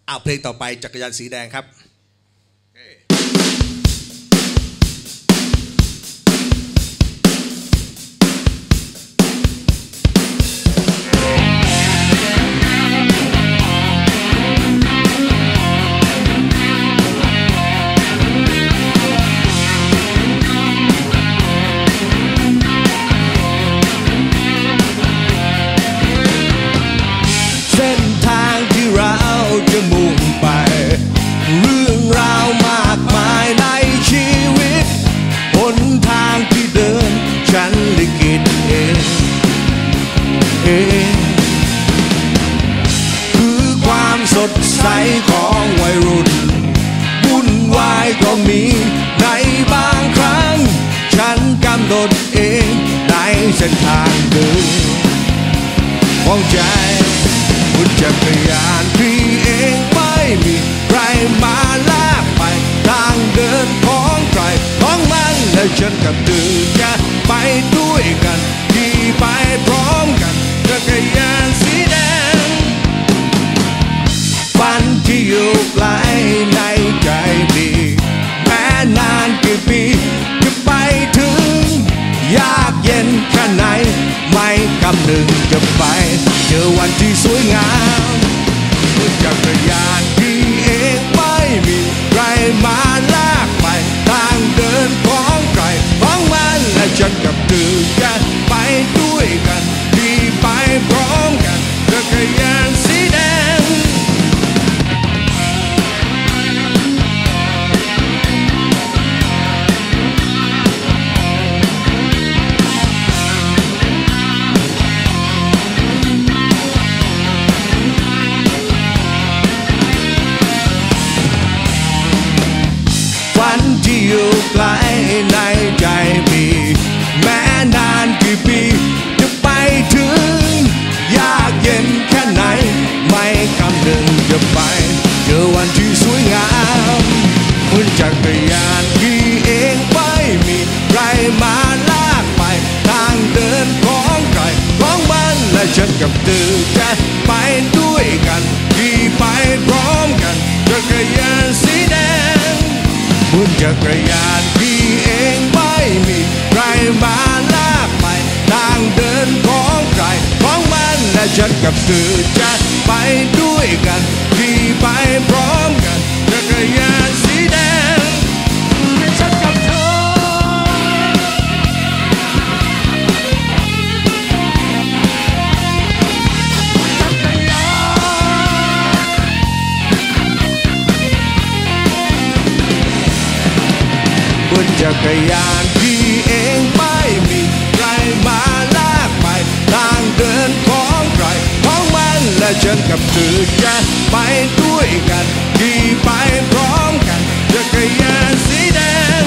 เพลงต่อไปจักรยานสีแดงครับจะมุ่งไปเรื่องราวมากมายในชีวิตหนทางที่เดินฉันลิขิตเองคือความสดใสของวัยรุ่นวุ่นวายก็มีในบางครั้งฉันกำหนดเองในเส้นทางเดินของใจบนจักรยานพี่เองไม่มีใครมาลากไปทางเดินของใครของมันและฉันกับเธอจะไปด้วยกันที่ไปพร้อมกันจักรยานสีแดงฝันที่อยู่ไกลในใจดีแม้นานกี่ปีจะไปถึงยากเย็นแค่ไหนไม่คำนึงจะไปเจอวันที่สวยงามจักรยานพี่เองไม่มีใครมาลากไปทางเดินของใครของมันและฉันกับเธอจะไปด้วยกันที่ไปพร้อมกันจักรยานสีแดงฝันที่อยู่ไกลในใจพี่แม้นานกี่ปีจะไปถึงยากเย็นแค่ไหนไม่คำนึงจะไปเจอวันที่สวยงามบนจักรยานพี่เองไม่มีใครมาลากไปทางเดินของใครของมันและฉันกับเธอจะไปด้วยกันที่ไปพร้อมกันจักรยานสีแดงบนจักรยานพี่เองไม่มีใครมาลากไปทางเดินของใครของมันและฉันกับเธอจะไปด้วยกันที่ไปพร้อมกันจักรยานสีแดงฉันกับเธอบนจักรยานพี่เองไม่มีใครมาลากไปทางเดินของใครของมันและฉันกับเธอจะไปด้วยกันที่ไปพร้อมกันจักรยานสีแดง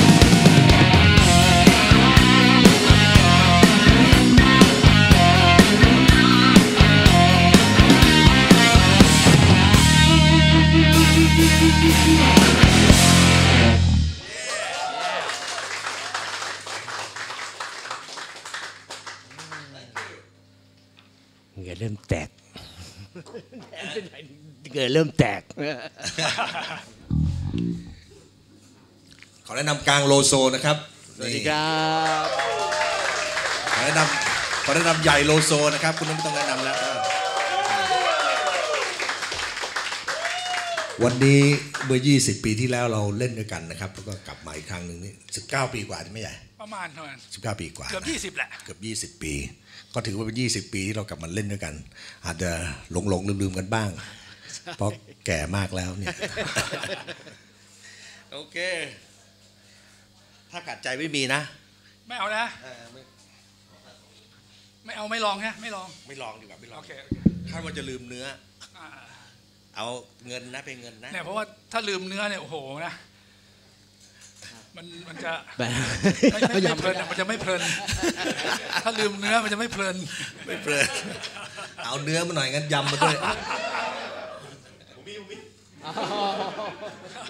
เหงื่อเริ่มแตกเหงื่อเริ่มแตกขอแนะนำกลางโลโซนะครับสวัสดีครับขอแนะนำใหญ่โลโซนะครับคุณไม่ต้องแนะนำแล้ววันนี้เมื่อ20 ปีที่แล้วเราเล่นด้วยกันนะครับแล้วก็กลับมาอีกครั้งหนึ่งนี่19 ปีกว่าใช่ไหมใหญ่ประมาณ 19 ปีกว่าเกือบ20แหละเกือบ20 ปีก็ถือว่าเป็น20 ปีที่เรากลับมาเล่นด้วยกันอาจจะหลงลืมกันบ้างเพราะแก่มากแล้วเนี่ยโอเคถ้าขัดใจไม่มีนะไม่เอานะไม่เอาไม่ลองฮะไม่ลองดีกว่าไม่ลองถ้ามันจะลืมเนื้อเอาเงินนะเป็นเงินนะเนี่ยเพราะว่าถ้าลืมเนื้อเนี่ยโอ้โหนะมันจะไม่เพลินมันจะไม่เพลินถ้าลืมเนื้อมันจะไม่เพลินเอาเนื้อมาหน่อยงั้นยำมาด้วย